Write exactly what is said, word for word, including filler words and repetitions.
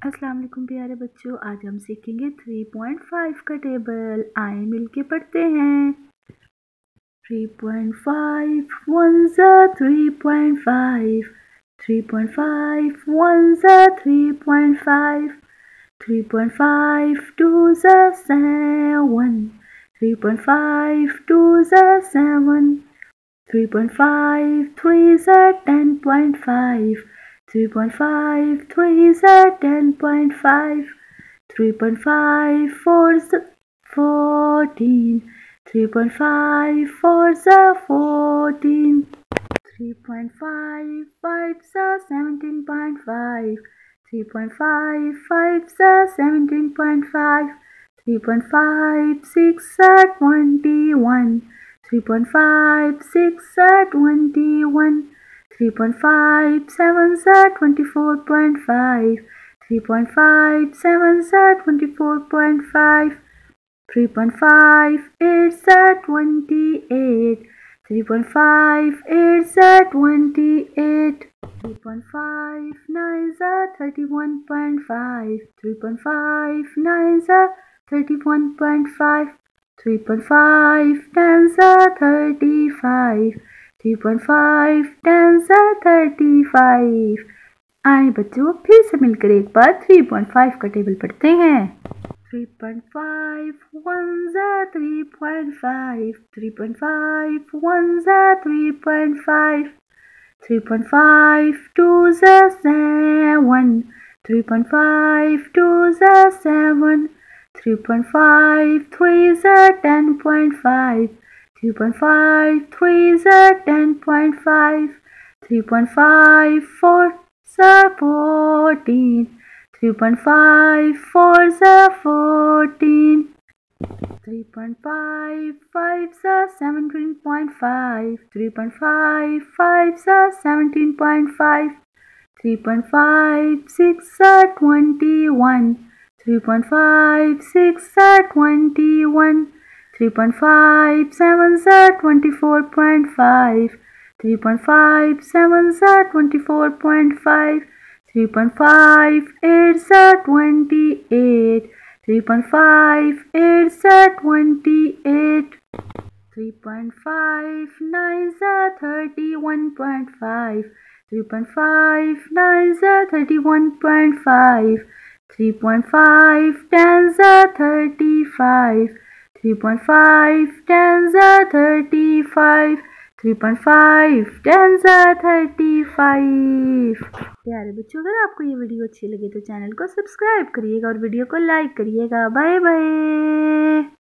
अस्सलाम वालेकुम प्यारे बच्चों, आज हम सीखेंगे थ्री पॉइंट फाइव का टेबल। आए मिलके पढ़ते हैं। थ्री पॉइंट फाइव वन ज़ा three point five, three point five one ज़ा three point five, three point five two ज़ा seven, three point five two ज़ा seven, three point five three ज़ा ten point five, three point five three is a ten point five, three point five four is a fourteen, three point five four is a fourteen, three point five five is a seventeen point five, three point five five is a seventeen point five, three point five six is a twenty-one, three point five six is a twenty-one, three point five seven is a twenty-four point five, three point five seven is a twenty-four point five, three point five eight is a twenty-eight, three point five eight is a twenty-eight, three point five nine is a thirty-one point five, three point five nine is a thirty-one point five, three point five ten is a thirty-five, three point five ten ज़ा thirty-five। आए बच्चों, फिर से मिलकर एक बार three point five का table पढ़ते हैं। थ्री पॉइंट फाइव वन ज़ा three point five, three point five one ज़ा three point five, three point five two ज़ा seven, three point five two ज़ा seven, three point five three ज़ा ten point five, three point five three is a ten point five, three point five four is a fourteen, three point five four is a fourteen, three point five five is a seventeen point five, three point five five is a seventeen point five, three point five six is a twenty-one, three point five six is a twenty-one, three point five seven is a twenty-four point five, three point five seven is a twenty-four point five, three point five eight is a twenty-eight, three point five eight is a twenty-eight, three point five nine is a thirty-one point five, three point five nine is a thirty-one point five, three point five ten is a thirty-five, three point five ten is a thirty-five, three point five ten is a thirty-five। प्यारे बच्चों, अगर आपको ये video अच्छी लगे तो channel को subscribe करिएगा और वीडियो को लाइक करिएगा। Bye bye.